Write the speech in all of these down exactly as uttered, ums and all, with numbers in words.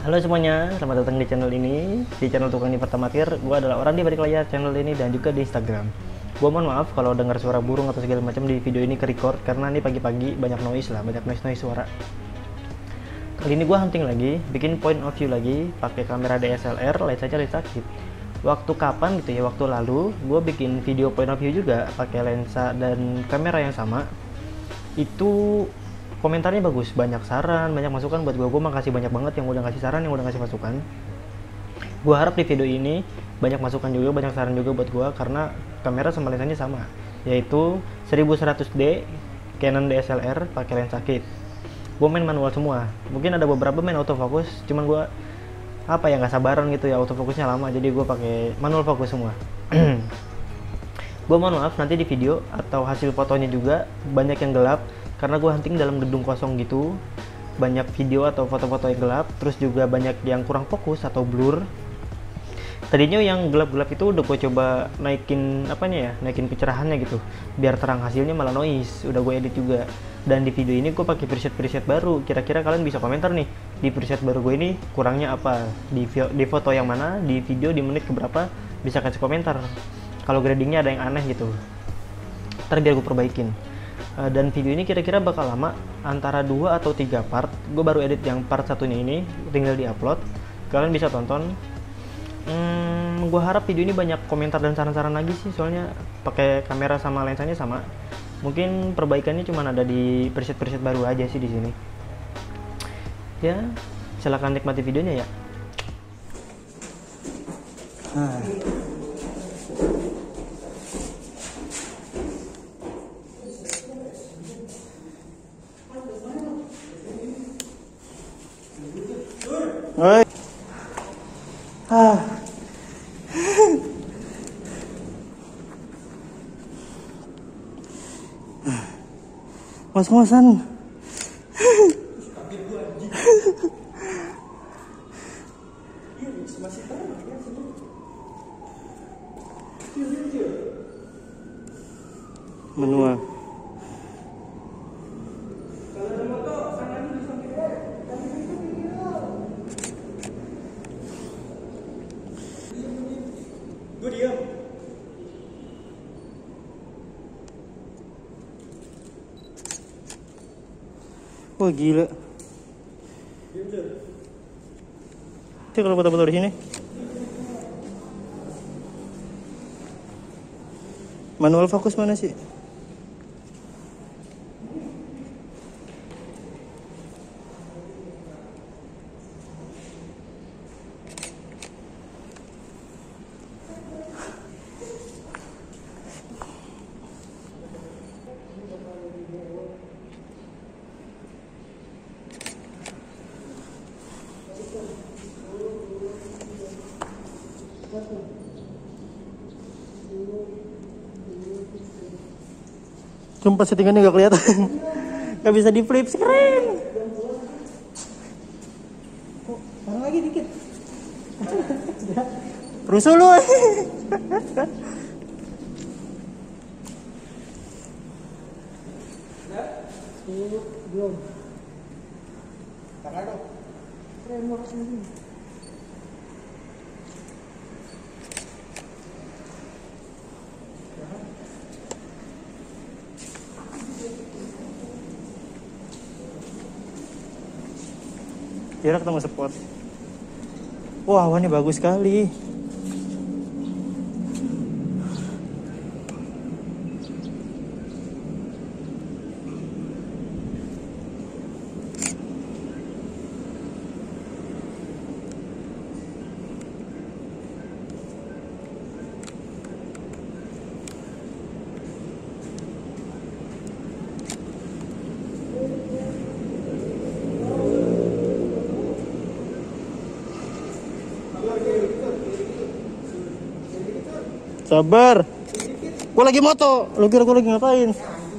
Halo semuanya, selamat datang di channel ini. Di channel Tukang Dipertamatir, gue adalah orang di balik layar channel ini dan juga di Instagram. Gue mohon maaf kalau dengar suara burung atau segala macam di video ini ke-record karena ini pagi-pagi banyak noise lah, banyak noise-noise suara. Kali ini gue hunting lagi, bikin point of view lagi, pakai kamera D S L R, lensanya lensa kit. Waktu kapan gitu ya, waktu lalu gue bikin video point of view juga pakai lensa dan kamera yang sama. Itu komentarnya bagus, banyak saran, banyak masukan buat gue. Gue makasih banyak banget yang udah ngasih saran, yang udah ngasih masukan. Gue harap di video ini banyak masukan juga, banyak saran juga buat gue karena kamera sama lensanya sama, yaitu seribu seratus D Canon D S L R pakai lensa kit. Gue main manual semua, mungkin ada beberapa main autofocus, cuman gue apa ya nggak sabaran gitu ya, autofokusnya lama, jadi gue pakai manual fokus semua. Gue mohon maaf nanti di video atau hasil fotonya juga banyak yang gelap karena gue hunting dalam gedung kosong gitu, banyak video atau foto-foto yang gelap, terus juga banyak yang kurang fokus atau blur. Tadinya yang gelap-gelap itu udah gue coba naikin apanya ya, naikin kecerahannya gitu biar terang, hasilnya malah noise. Udah gue edit juga, dan di video ini gue pakai preset-preset baru. Kira-kira kalian bisa komentar nih, di preset baru gue ini kurangnya apa, di, di foto yang mana, di video di menit keberapa, bisa kasih komentar kalau gradingnya ada yang aneh gitu, ntar biar gue perbaikin. Uh, dan video ini kira-kira bakal lama, antara dua atau tiga part. Gue baru edit yang part satunya ini, tinggal di-upload. Kalian bisa tonton. Hmm, gue harap video ini banyak komentar dan saran-saran lagi sih, soalnya pakai kamera sama lensanya sama. Mungkin perbaikannya cuma ada di preset-preset baru aja sih di sini. Ya, silahkan nikmati videonya ya. Ah. Oi. Ah. Ngos-ngosan. Manual. Gue diam. Wah gila. Sih kalau foto-foto di sini. Manual fokus mana sih? Sumpah settingannya gak kelihatan. Gak bisa di flip screen. Taruh lagi dikit. Rusuh lu. Belum. Taruh dong. Keren mau kesini. Kira ketemu spot. Wah, awannya bagus sekali. Sabar. Gue lagi moto. Lu kira gue lagi ngapain?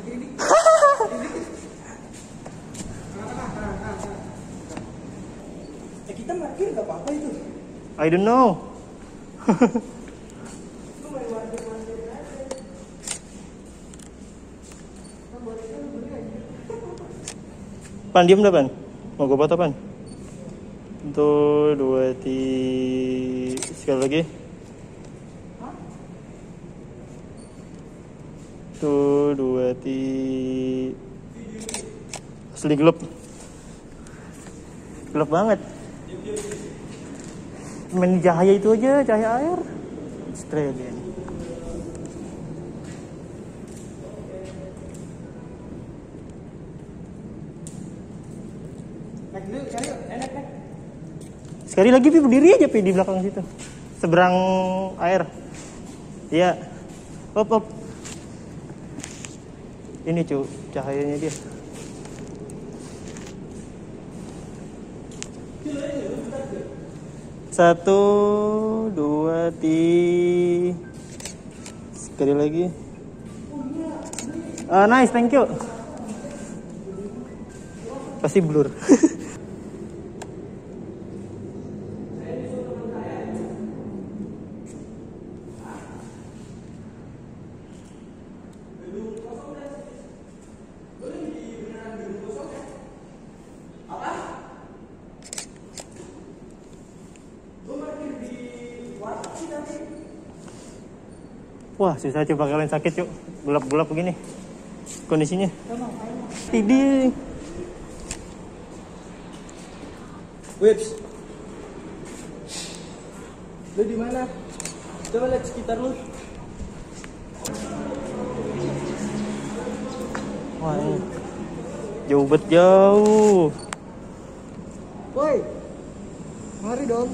Eh, kita parkir gak apa-apa itu. I don't know. Pan, diem dah Pan. Mau gue foto Pan. Satu, dua, tiga. Sekali lagi. Satu, dua, tiga. Asli gelap. Gelap banget. Main cahaya itu aja, cahaya air. Australian. Naik dulu, cari yuk. Naik, naik. Sekali lagi Pi, berdiri aja Pi di belakang situ. Seberang air. Iya. Hop, hop. Ini cu, cahayanya dia. Satu, dua, tiga. Sekali lagi. Uh, nice, thank you. Pasti blur. Wah, susah coba kalian sakit cuk. Gelap-gelap begini kondisinya. Tidih. Wips. Lu di mana? Coba lihat sekitar lu. Wah, ini jauh bet jauh. Woi. Mari dong.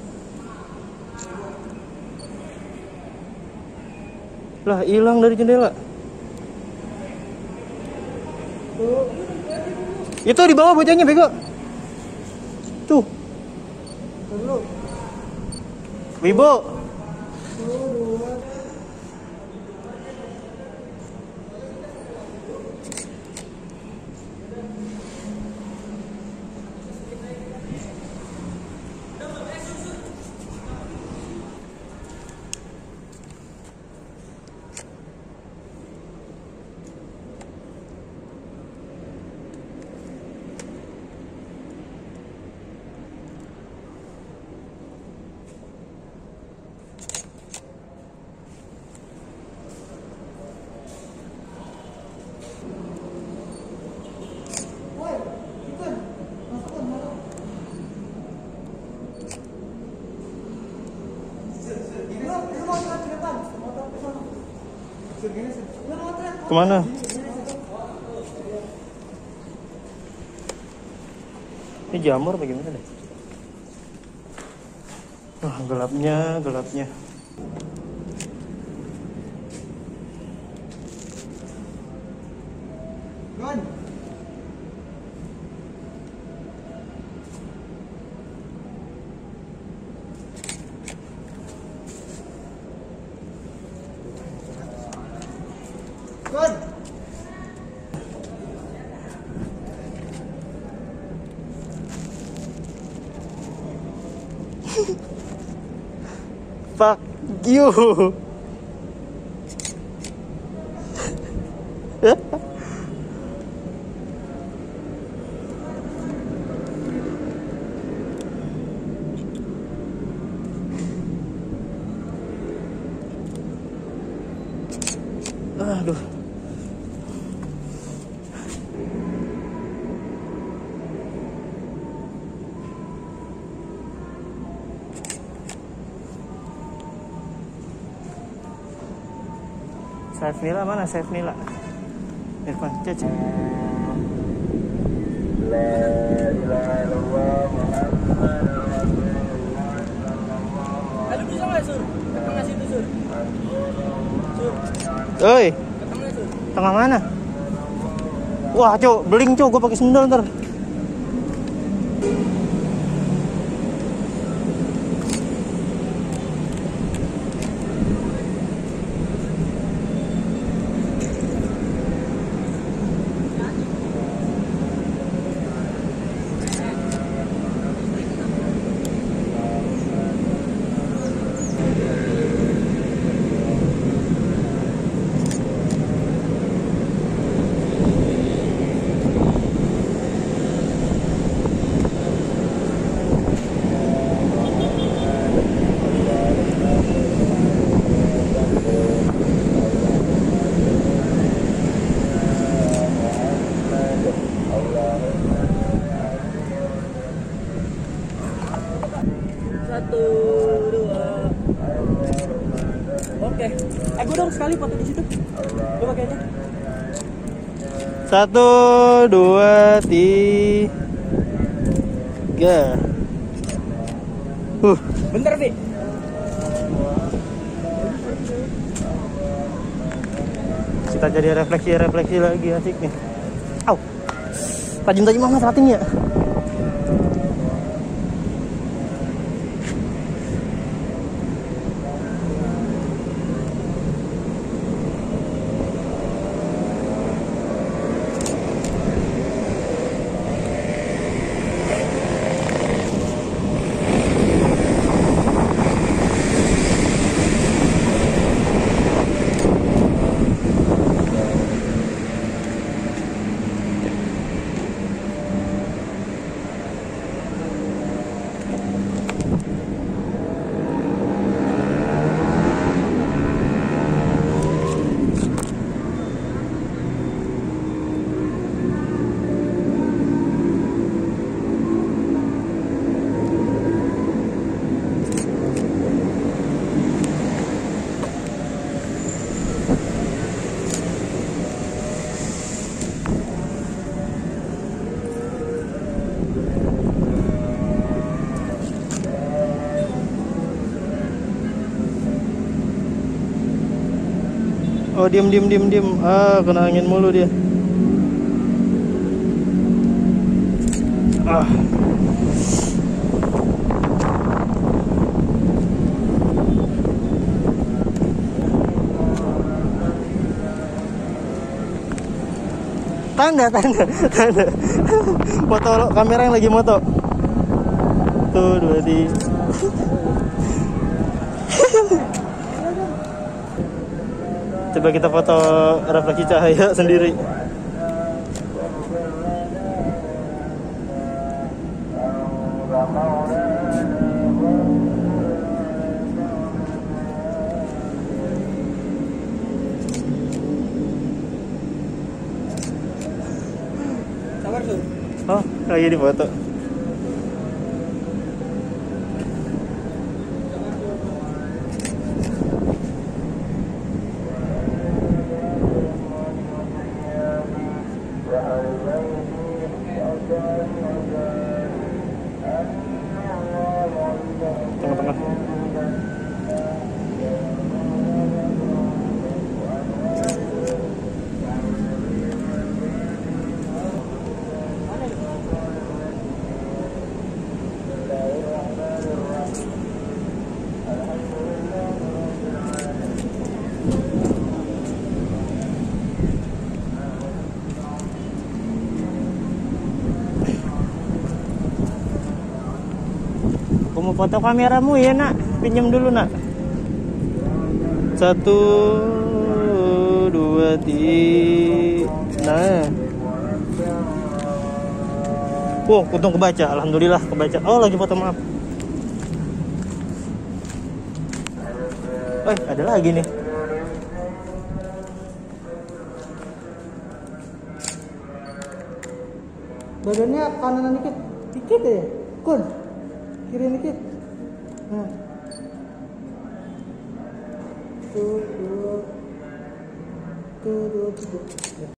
Lah, hilang dari jendela. Tuh. Itu di bawah bocahnya bego. Tuh. Dulu. Wibo. Tuh, dua. Kemana? Ini jamur bagaimana deh? Wah, gelapnya, gelapnya. Gon. Gon. Fuck you. Aduh. Saif Nila mana? Saif Nila. Irfan, cek. Lalu bisa nggak sur? Ke tengah situ sur. Sur. Oi, Ke tengah sur. tengah mana? Wah, cok, beling cok, gue pakai sendal ntar. Satu, dua. Oke. Eh, gue dong sekali foto di situ. Gue pakai aja. Satu, dua, tiga. Uh. Bentar, Bi. Kita jadi refleksi-refleksi lagi asik nih. Au. Tajam-tajam banget ratingnya. Oh, diem diem diem diem. Ah, kena angin mulu dia. Ah. Tanda, tanda, tanda. Foto kamera yang lagi moto. Tuh, dua di. Coba kita foto refleksi cahaya sendiri. Sabar tuh. Oh, lagi di foto. Tengah-tengah. Aku mau foto kameramu ya nak, pinjam dulu nak. Satu, dua, tiga. Nah. Wow, untung kebaca, alhamdulillah kebaca. Oh, lagi foto, maaf. Eh, ada lagi nih. Badannya kanan dikit, dikit ya, kun. Kiri dikit. Nah. Tuh, dua, tuh, dua, tiga.